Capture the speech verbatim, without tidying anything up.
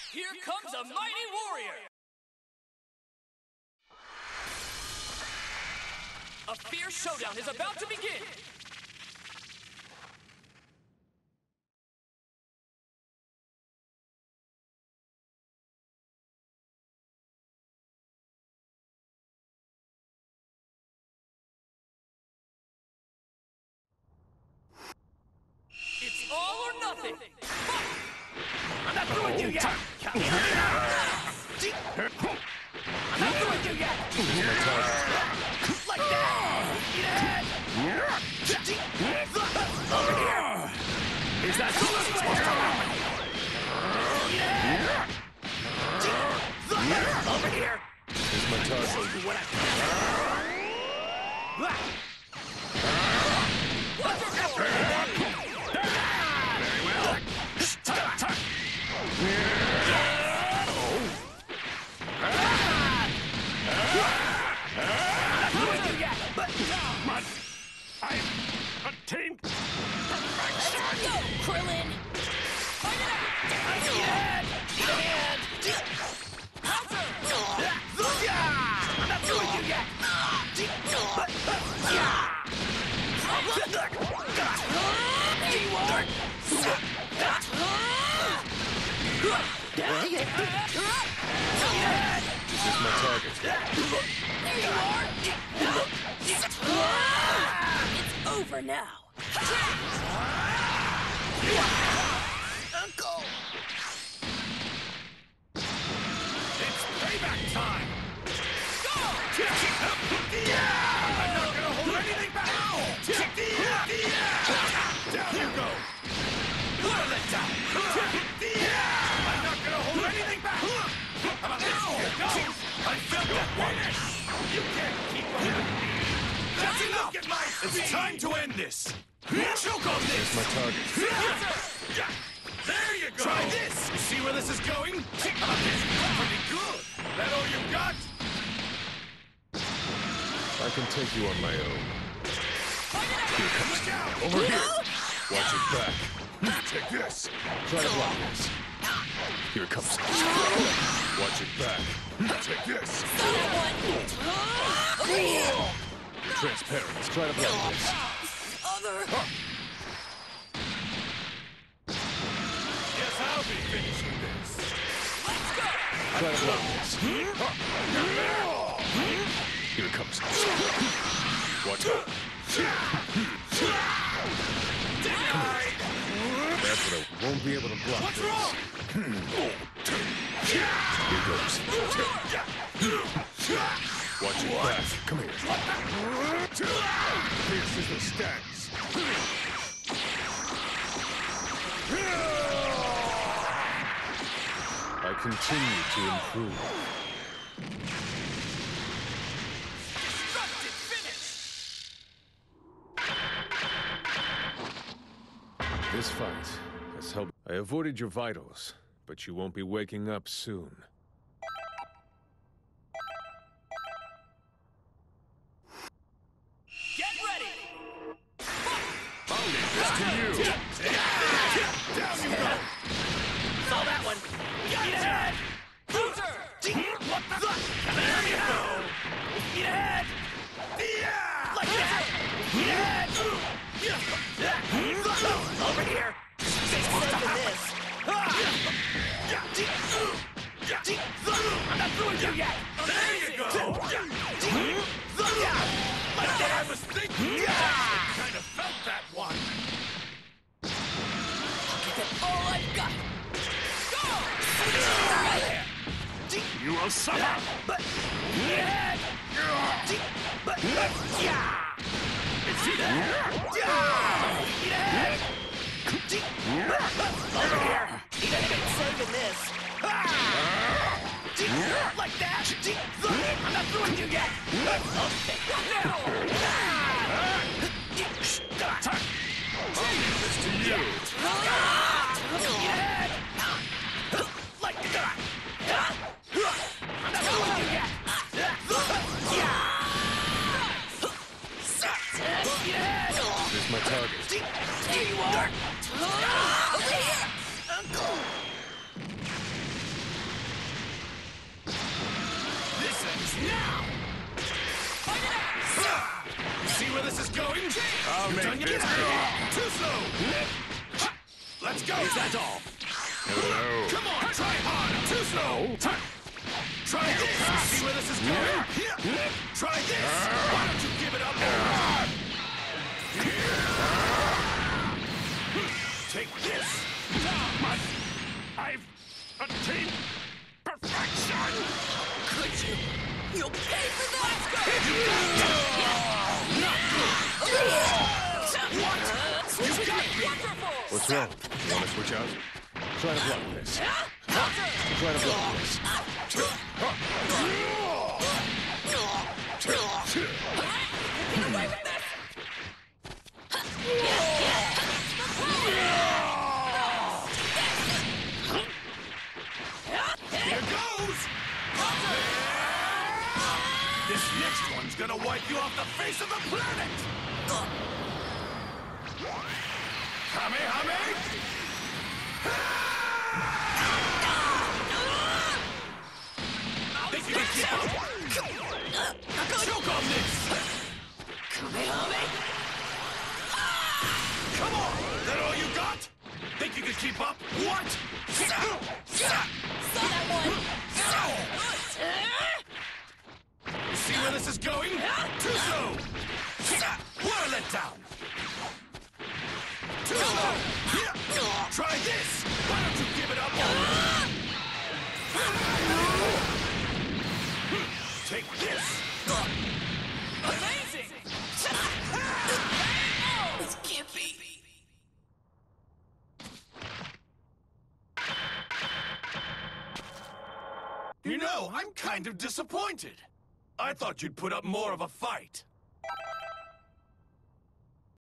Here comes a mighty warrior! A fierce showdown is about to begin! It's all or nothing! I'm not through with you yet! I'm not through with you yet! Like that! Eat it! Over here! Is that so much more? Eat it! Over here! Here's my target. What I... What's your effort? Very well. Time, time. I've attained perfection. Let's go, Krillin. Fight it out. Hand. Hand. Counter. I'm not through with you yet. This is my target. There you are. It's over now. Uncle. It's payback time. Go. I'm not gonna hold anything back. Down you go. Whirl it down. I'm not gonna hold anything back. How about this? Here goes. I felt that one. You can't keep up. That's enough. Get my. It's time to end this. Choke on this. My target. There you go. Try this. You see where this is going? How about this? Pretty good. That all you got? I can take you on my own. Here comes. Look out. Over here. Watch it back. Take this. Try to block this. Here it comes. Watch it back. Take this. Over here. Transparent. Try to block this. Other. Guess I'll be finishing this. Let's go. Try to block this. Here it comes. Watch out. That's what I won't be able to block. What's wrong? Here goes. Watch it back. Come here. Fierce as the stance. I continue to improve. Destructive finish. This fight has helped. I avoided your vitals, but you won't be waking up soon. Get ready. I'll leave this to you. Down you go. Saw that one. Eat ahead. Counter. What the? There you go. Eat ahead. Yeah. Like that. Eat ahead. Over here. Stay close to this. I'm not through with you yet. There you go. Like that. I was thinking. I kind of felt that one. That's all I've got. Go! You will suffer. But yeah. But yeah. See that? Yeah. Over here. Eat anything saving this. Like that. I'm not through with you yet. Okay. Now. I'll leave this to you. Yeah. Like that. I'm not through with you yet. Yeah. Here's my target. Here you are. Over here. Uncle. You see where this is going? I'll You're make done this yet? quick. Too slow. Let's go. Is that all? Hello. Come on, try harder. Too slow. Try this. See where this is going? Try this. Why don't you give it up? Take this. But I've attained perfection. Could you? You'll pay for that! You got me. Wonderful! What's wrong? You want to switch out? Try to block this. Try to block this. Get away with this! Here goes. This next one's gonna wipe you off the face of the planet. Kamehame! Think you can keep up? Choke on this! Come on! Is that all you got? Think you can keep up? What? Saw that one! You see where this is going? Too slow! What a letdown! Too slow! Try this! Why don't you give it up? Take this! Amazing! This can't be. You know, I'm kind of disappointed. I thought you'd put up more of a fight.